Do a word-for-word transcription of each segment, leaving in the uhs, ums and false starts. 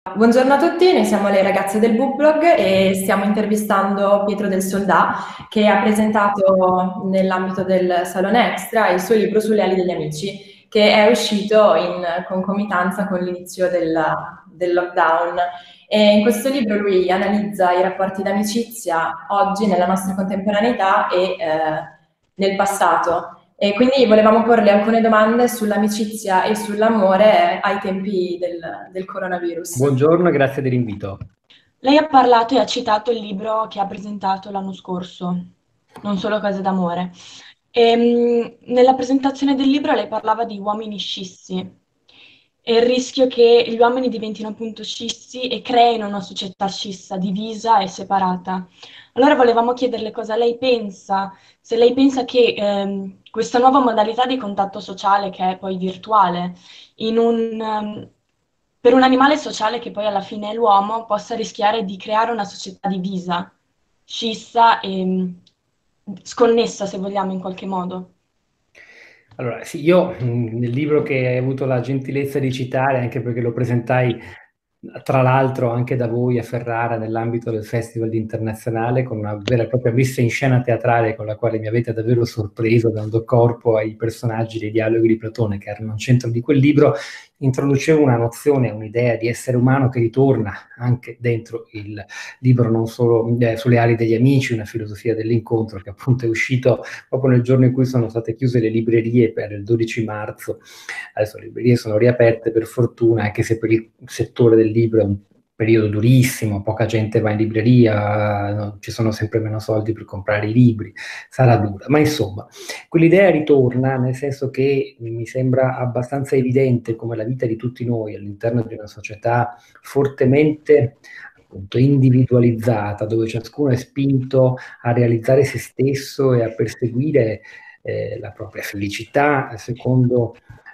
Buongiorno a tutti, noi siamo le ragazze del BookBlog e stiamo intervistando Pietro del Soldà, che ha presentato nell'ambito del Salone Extra il suo libro Sulle ali degli amici, che è uscito in concomitanza con l'inizio del, del lockdown. E in questo libro lui analizza i rapporti d'amicizia oggi nella nostra contemporaneità e eh, nel passato. E quindi volevamo porle alcune domande sull'amicizia e sull'amore ai tempi del, del coronavirus. Buongiorno e grazie dell'invito. Lei ha parlato e ha citato il libro che ha presentato l'anno scorso, Non solo cose d'amore. E, mh, nella presentazione del libro lei parlava di uomini scissi e il rischio che gli uomini diventino appunto scissi e creino una società scissa, divisa e separata. Allora volevamo chiederle cosa lei pensa, se lei pensa che ehm, questa nuova modalità di contatto sociale, che è poi virtuale, in un, um, per un animale sociale che poi alla fine è l'uomo, possa rischiare di creare una società divisa, scissa e mh, sconnessa, se vogliamo, in qualche modo. Allora, sì, io mh, nel libro che hai avuto la gentilezza di citare, anche perché lo presentai tra l'altro anche da voi a Ferrara nell'ambito del Festival Internazionale, con una vera e propria messa in scena teatrale con la quale mi avete davvero sorpreso, dando corpo ai personaggi dei dialoghi di Platone che erano al centro di quel libro, introducevo una nozione, un'idea di essere umano che ritorna anche dentro il libro, non solo eh, sulle ali degli amici, una filosofia dell'incontro che appunto è uscito proprio nel giorno in cui sono state chiuse le librerie per il dodici marzo. Adesso le librerie sono riaperte per fortuna, anche se per il settore del libro è un periodo durissimo, poca gente va in libreria, no, ci sono sempre meno soldi per comprare i libri, sarà dura, ma insomma, quell'idea ritorna nel senso che mi sembra abbastanza evidente come la vita di tutti noi all'interno di una società fortemente appunto individualizzata, dove ciascuno è spinto a realizzare se stesso e a perseguire eh, la propria felicità secondo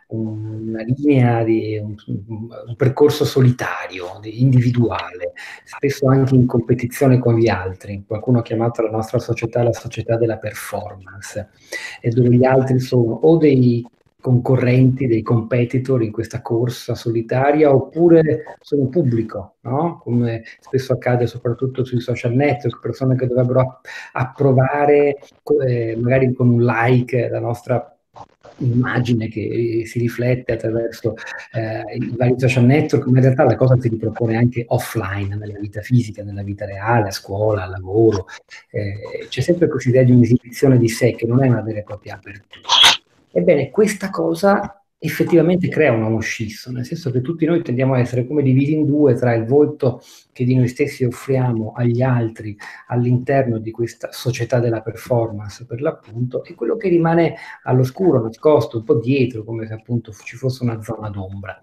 una linea di un, un percorso solitario, individuale, spesso anche in competizione con gli altri. Qualcuno ha chiamato la nostra società la società della performance, e dove gli altri sono o dei concorrenti, dei competitor in questa corsa solitaria, oppure sono pubblico, no? Come spesso accade soprattutto sui social network, persone che dovrebbero approvare eh, magari con un like la nostra immagine che si riflette attraverso eh, i vari social network, ma in realtà la cosa si ripropone anche offline, nella vita fisica, nella vita reale, a scuola, al lavoro. Eh, c'è sempre questa idea di un'esibizione di sé che non è una vera e propria apertura. Ebbene, questa cosa effettivamente crea un uomo scisso, nel senso che tutti noi tendiamo a essere come divisi in due tra il volto che di noi stessi offriamo agli altri all'interno di questa società della performance, per l'appunto, e quello che rimane all'oscuro, nascosto, un po' dietro, come se appunto ci fosse una zona d'ombra,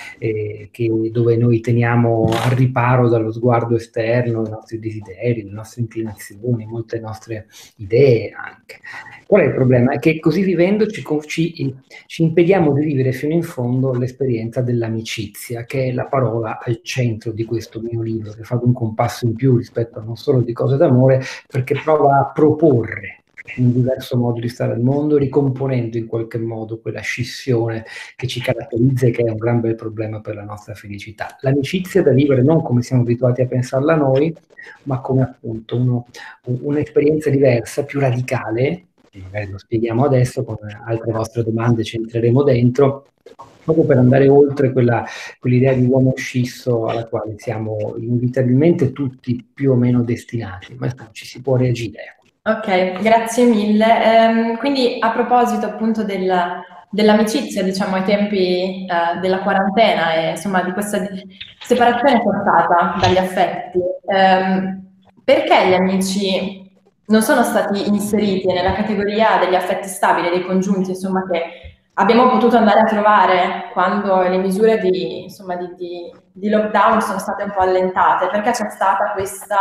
eh, che, dove noi teniamo al riparo dallo sguardo esterno i nostri desideri, le nostre inclinazioni, molte nostre idee anche. Qual è il problema? È che così vivendo ci, ci, ci impediamo di vivere fino in fondo l'esperienza dell'amicizia, che è la parola al centro di questo mio libro, che fa dunque un passo in più rispetto a non solo di cose d'amore, perché prova a proporre un diverso modo di stare al mondo, ricomponendo in qualche modo quella scissione che ci caratterizza e che è un gran bel problema per la nostra felicità. L'amicizia da vivere non come siamo abituati a pensarla noi, ma come appunto uno, un'esperienza diversa, più radicale. Magari lo spieghiamo adesso, con altre vostre domande ci entreremo dentro, proprio per andare oltre quella, quell'idea di uomo scisso alla quale siamo inevitabilmente tutti più o meno destinati, ma ci si può reagire. Ok, grazie mille. Ehm, quindi a proposito appunto del, dell'amicizia, diciamo ai tempi eh, della quarantena e insomma di questa separazione forzata dagli affetti, ehm, perché gli amici non sono stati inseriti nella categoria degli affetti stabili, dei congiunti, insomma, che abbiamo potuto andare a trovare quando le misure di, insomma, di, di, di lockdown sono state un po' allentate? Perché c'è stata questa,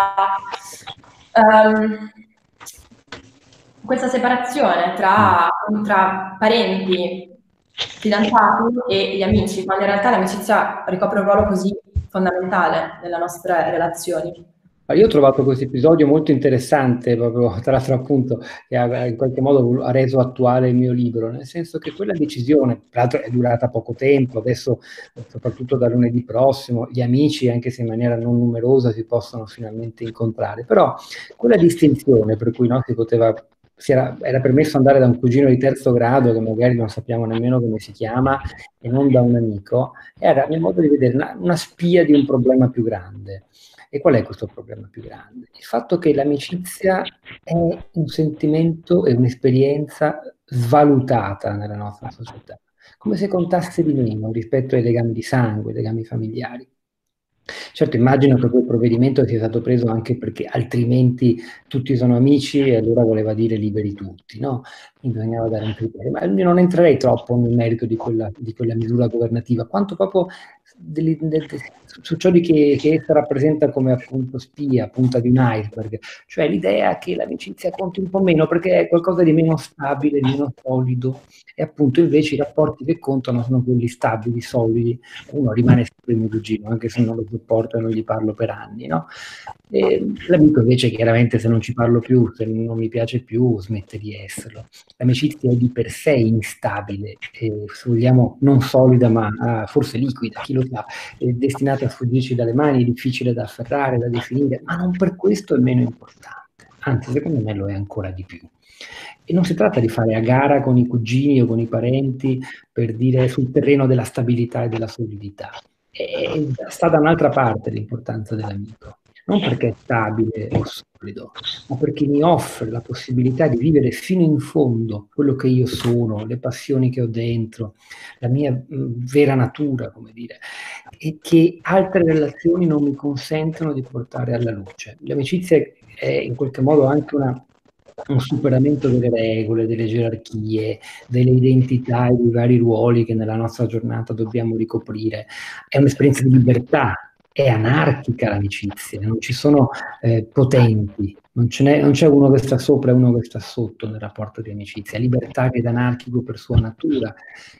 um, questa separazione tra, tra parenti, fidanzati e gli amici, quando in realtà l'amicizia ricopre un ruolo così fondamentale nelle nostre relazioni? Io ho trovato questo episodio molto interessante, proprio tra l'altro appunto, che ha, in qualche modo ha reso attuale il mio libro, nel senso che quella decisione, tra l'altro è durata poco tempo, adesso soprattutto da lunedì prossimo, gli amici, anche se in maniera non numerosa, si possono finalmente incontrare, però quella distinzione per cui no, si poteva, si era, era permesso andare da un cugino di terzo grado, che magari non sappiamo nemmeno come si chiama, e non da un amico, era a mio modo di vedere una, una spia di un problema più grande. E qual è questo problema più grande? Il fatto che l'amicizia è un sentimento e un'esperienza svalutata nella nostra società, come se contasse di meno rispetto ai legami di sangue, ai legami familiari. Certo, immagino che quel provvedimento sia stato preso anche perché altrimenti tutti sono amici e allora voleva dire liberi tutti, no? Quindi bisognava dare un criterio. Ma io non entrerei troppo nel merito di quella, di quella misura governativa, quanto proprio delle, de, de, su ciò di che, che essa rappresenta come appunto spia, punta di un iceberg, cioè l'idea che l'amicizia conti un po' meno perché è qualcosa di meno stabile, di meno solido, e appunto invece i rapporti che contano sono quelli stabili, solidi. Uno rimane sempre il mio cugino, anche se non lo sopporto e non gli parlo per anni, no? E l'amico invece chiaramente se non ci parlo più, se non mi piace più, smette di esserlo. L'amicizia è di per sé instabile, e, se vogliamo non solida ma ah, forse liquida, chi lo sa, è destinata a sfuggirci dalle mani, è difficile da afferrare, da definire, ma non per questo è meno importante, anzi secondo me lo è ancora di più. E non si tratta di fare a gara con i cugini o con i parenti per dire sul terreno della stabilità e della solidità. E sta da un'altra parte l'importanza dell'amico, non perché è stabile o solido, ma perché mi offre la possibilità di vivere fino in fondo quello che io sono, le passioni che ho dentro, la mia mh, vera natura, come dire, e che altre relazioni non mi consentono di portare alla luce. L'amicizia è in qualche modo anche una un superamento delle regole, delle gerarchie, delle identità e dei vari ruoli che nella nostra giornata dobbiamo ricoprire. È un'esperienza di libertà, è anarchica l'amicizia, non ci sono eh, potenti, non, ce n'è, non c'è uno che sta sopra e uno che sta sotto nel rapporto di amicizia, è libertario ed anarchico per sua natura.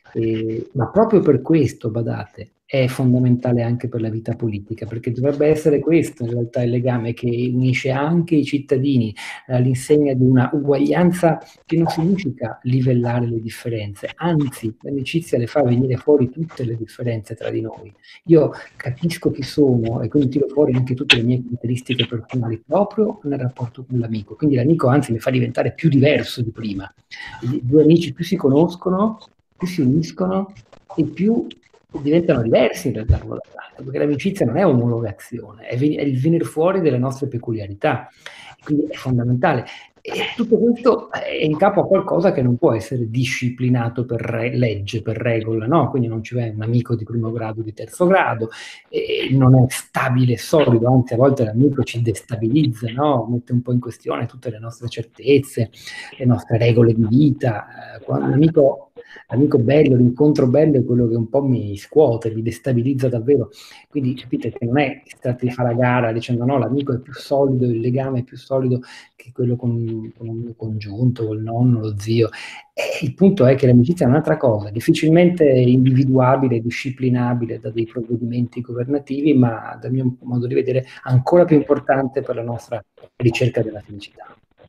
Eh, ma proprio per questo, badate, è fondamentale anche per la vita politica, perché dovrebbe essere questo in realtà il legame che unisce anche i cittadini all'insegna di una uguaglianza che non significa livellare le differenze, anzi l'amicizia le fa venire fuori tutte le differenze tra di noi. Io capisco chi sono e quindi tiro fuori anche tutte le mie caratteristiche personali proprio nel rapporto con l'amico, quindi l'amico anzi mi fa diventare più diverso di prima. I due amici più si conoscono, più si uniscono e più diventano diversi in realtà l'uno dall'altro, perché l'amicizia non è omologazione, è, è il venire fuori delle nostre peculiarità, quindi è fondamentale. E tutto questo è in capo a qualcosa che non può essere disciplinato per re- legge, per regola, no? Quindi non ci va un amico di primo grado, di terzo grado, e non è stabile e solido, anzi a volte l'amico ci destabilizza, no? Mette un po' in questione tutte le nostre certezze, le nostre regole di vita. Quando l'amico L'amico bello, l'incontro bello è quello che un po' mi scuote, mi destabilizza davvero. Quindi capite che non è che si tratta di fare a gara dicendo no, l'amico è più solido, il legame è più solido che quello con, con un mio congiunto, col nonno, lo zio. E il punto è che l'amicizia è un'altra cosa, difficilmente individuabile, disciplinabile da dei provvedimenti governativi, ma dal mio modo di vedere ancora più importante per la nostra ricerca della felicità.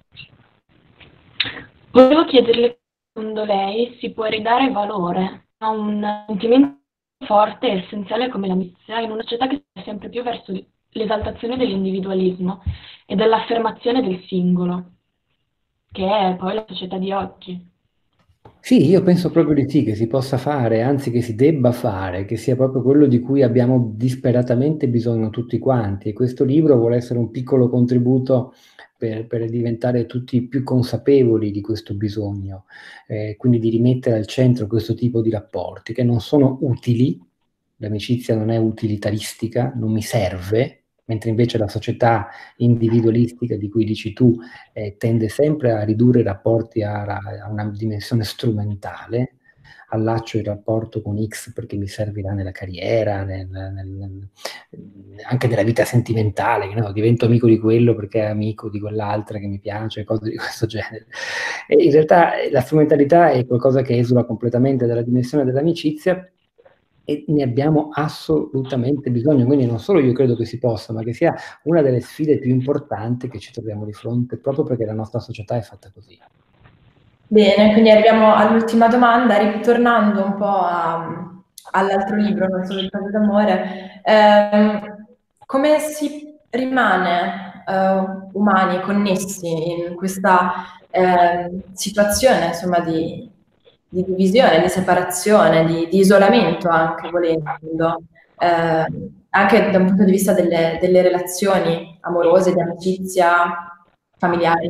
Volevo chiederle, secondo lei si può ridare valore a un sentimento forte e essenziale come l'amicizia in una società che sta sempre più verso l'esaltazione dell'individualismo e dell'affermazione del singolo, che è poi la società di oggi? Sì, io penso proprio di sì, che si possa fare, anzi che si debba fare, che sia proprio quello di cui abbiamo disperatamente bisogno tutti quanti. E questo libro vuole essere un piccolo contributo per, per diventare tutti più consapevoli di questo bisogno, eh, quindi di rimettere al centro questo tipo di rapporti che non sono utili, l'amicizia non è utilitaristica, non mi serve, mentre invece la società individualistica di cui dici tu eh, tende sempre a ridurre i rapporti a, a una dimensione strumentale, allaccio il rapporto con X perché mi servirà nella carriera, nel, nel, anche nella vita sentimentale, no? Divento amico di quello perché è amico di quell'altra che mi piace, cose di questo genere. E in realtà la strumentalità è qualcosa che esula completamente dalla dimensione dell'amicizia, e ne abbiamo assolutamente bisogno. Quindi non solo io credo che si possa, ma che sia una delle sfide più importanti che ci troviamo di fronte, proprio perché la nostra società è fatta così. Bene, quindi arriviamo all'ultima domanda, ritornando un po' a, all'altro libro, Non solo il caso d'amore. Ehm, come si rimane eh, umani, connessi in questa ehm, situazione, insomma, di, di divisione, di separazione, di, di isolamento anche, volendo, eh, anche da un punto di vista delle, delle relazioni amorose, di amicizia, familiari?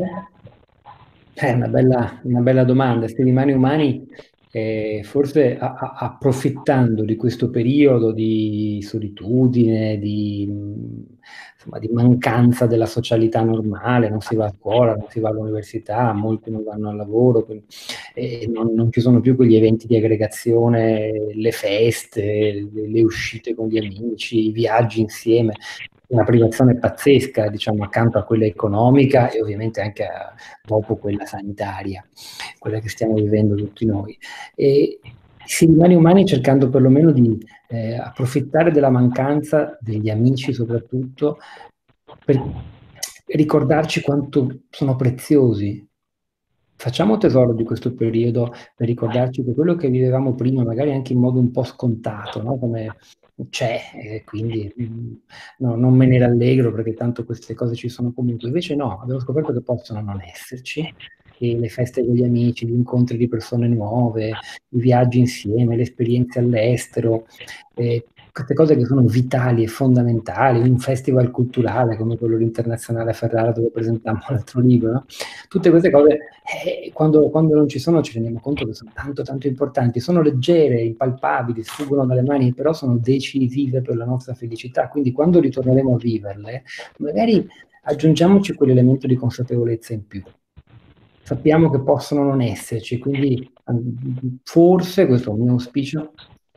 È una bella, una bella domanda. Questi rimani umani, eh, forse a- a- approfittando di questo periodo di solitudine, di, mh, insomma, di mancanza della socialità normale, non si va a scuola, non si va all'università, molti non vanno al lavoro, quindi, eh, non, non ci sono più quegli eventi di aggregazione, le feste, le, le uscite con gli amici, i viaggi insieme. Una privazione pazzesca, diciamo, accanto a quella economica e ovviamente anche a, dopo quella sanitaria, quella che stiamo vivendo tutti noi. E si rimane umani cercando perlomeno di eh, approfittare della mancanza degli amici, soprattutto per ricordarci quanto sono preziosi. Facciamo tesoro di questo periodo per ricordarci che quello che vivevamo prima, magari anche in modo un po' scontato, no? Come c'è, e quindi mh, no, non me ne rallegro perché tanto queste cose ci sono comunque. Invece no, abbiamo scoperto che possono non esserci, e le feste con gli amici, gli incontri di persone nuove, i viaggi insieme, le esperienze all'estero, eh, queste cose che sono vitali e fondamentali, un festival culturale come quello internazionale a Ferrara dove presentiamo l'altro libro, no? Tutte queste cose, eh, quando, quando non ci sono ci rendiamo conto che sono tanto tanto importanti, sono leggere, impalpabili, sfuggono dalle mani, però sono decisive per la nostra felicità, quindi quando ritorneremo a viverle, magari aggiungiamoci quell'elemento di consapevolezza in più. Sappiamo che possono non esserci, quindi forse, questo è un mio auspicio,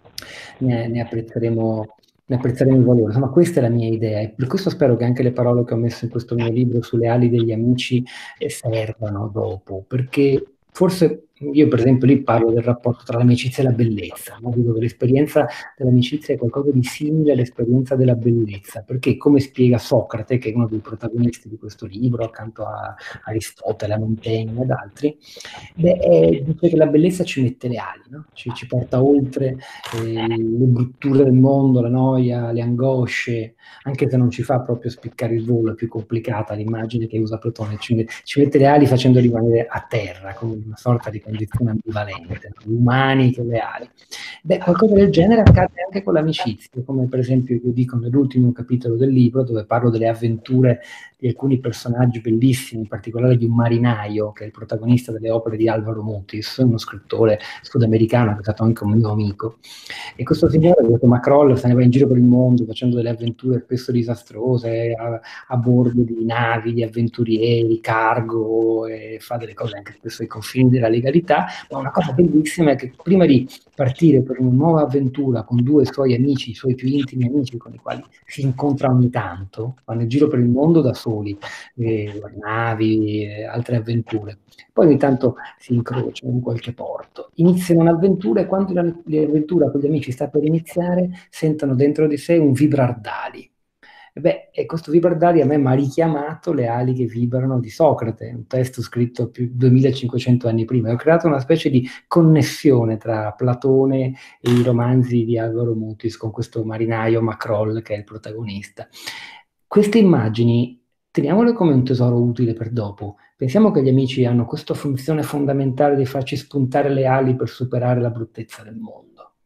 ne, ne apprezzeremo ne apprezzeremo il valore. Insomma, questa è la mia idea e per questo spero che anche le parole che ho messo in questo mio libro sulle ali degli amici eh, servano dopo, perché forse io per esempio lì parlo del rapporto tra l'amicizia e la bellezza, no? Dico che l'esperienza dell'amicizia è qualcosa di simile all'esperienza della bellezza, perché come spiega Socrate, che è uno dei protagonisti di questo libro, accanto a Aristotele, a Montaigne ed altri, beh, eh, dice che la bellezza ci mette le ali, no? ci, ci porta oltre eh, le brutture del mondo, la noia, le angosce, anche se non ci fa proprio spiccare il volo, è più complicata l'immagine che usa Platone, ci, ci mette le ali facendo rimanere a terra, come una sorta di condizione ambivalente, no? Umani che le ali. Beh, qualcosa del genere accade anche con l'amicizia, come per esempio io dico nell'ultimo capitolo del libro, dove parlo delle avventure di alcuni personaggi bellissimi, in particolare di un marinaio, che è il protagonista delle opere di Alvaro Mutis, uno scrittore sudamericano che è stato anche un mio amico. E questo signore, questo Macroll, se ne va in giro per il mondo facendo delle avventure spesso disastrose, a, a bordo di navi, di avventurieri, cargo, e fa delle cose anche spesso ai confini della legalità, ma una cosa bellissima è che prima di partire per una nuova avventura con due suoi amici, i suoi più intimi amici con i quali si incontra ogni tanto, vanno in giro per il mondo da soli, eh, navi, eh, altre avventure. Poi ogni tanto si incrociano in qualche porto. Iniziano un'avventura e quando l'avventura con gli amici sta per iniziare, sentono dentro di sé un vibrardali. E beh, e questo vibrardali a me mi ha richiamato le ali che vibrano di Socrate, un testo scritto più duemilacinquecento anni prima. Ho creato una specie di connessione tra Platone e i romanzi di Alvaro Mutis con questo marinaio Macroll che è il protagonista. Queste immagini teniamole come un tesoro utile per dopo. Pensiamo che gli amici hanno questa funzione fondamentale di farci spuntare le ali per superare la bruttezza del mondo.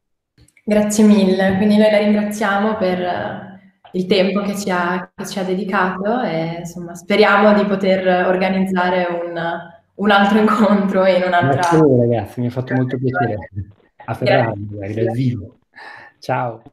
Grazie mille, quindi noi la ringraziamo per eh, il tempo che ci ha, che ci ha dedicato e insomma speriamo di poter organizzare un, un altro incontro in un'altra... Grazie a voi ragazzi, mi ha fatto molto piacere. A Ferrara, magari dal Grazie. vivo. Ciao.